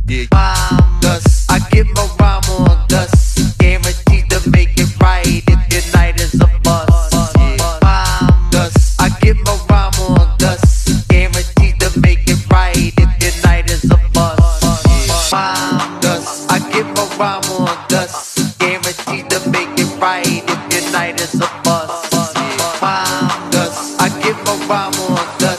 Yeah, dust. I give a rhyme on dust, guaranteed to make it right if your night is a bust. Yeah, dust. I give a rhyme on dust, guaranteed to make it right if your night is a bust. Yeah, dust. I give a rhyme on dust, guaranteed to make it right if your night is a bust. Yeah, dust. I give a rhyme on dust.